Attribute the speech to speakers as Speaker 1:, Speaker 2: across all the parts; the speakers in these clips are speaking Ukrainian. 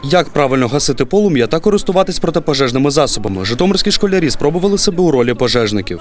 Speaker 1: Як правильно гасити полум'я та користуватись протипожежними засобами. Житомирські школярі спробували себе у ролі пожежників.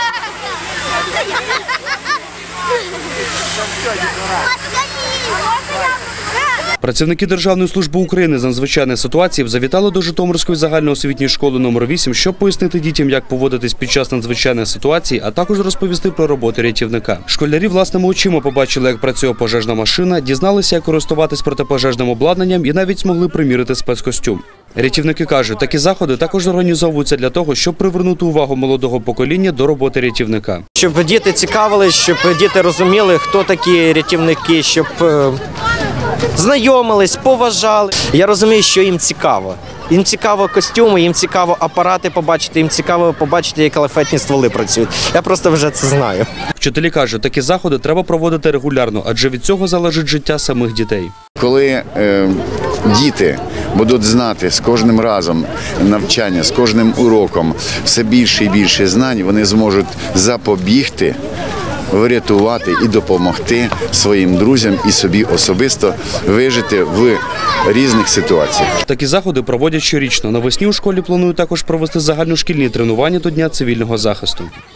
Speaker 1: Працівники Державної служби України з надзвичайних ситуацій завітали до Житомирської загальноосвітньої школи номер 8, щоб пояснити дітям, як поводитись під час надзвичайних ситуацій, а також розповісти про роботу рятівника. Школярі власними очима побачили, як працює пожежна машина, дізналися, як користуватись протипожежним обладнанням і навіть змогли примірити спецкостюм. Рятівники кажуть, такі заходи також організовуються для того, щоб привернути увагу молодого покоління до роботи рятівника.
Speaker 2: Щоб діти цікавились, щоб діти розуміли, хто такі рятівники, щоб знайомились, поважали. Я розумію, що їм цікаво. Їм цікаво костюми, їм цікаво апарати побачити, їм цікаво побачити, як лафетні стволи працюють. Я просто вже це знаю.
Speaker 1: Вчителі кажуть, такі заходи треба проводити регулярно, адже від цього залежить життя самих дітей.
Speaker 3: Коли діти будуть знати з кожним разом навчання, з кожним уроком все більше і більше знань, вони зможуть запобігти, врятувати і допомогти своїм друзям і собі особисто вижити в різних ситуаціях.
Speaker 1: Такі заходи проводять щорічно. Навесні у школі планують також провести загальношкільні тренування до Дня цивільного захисту.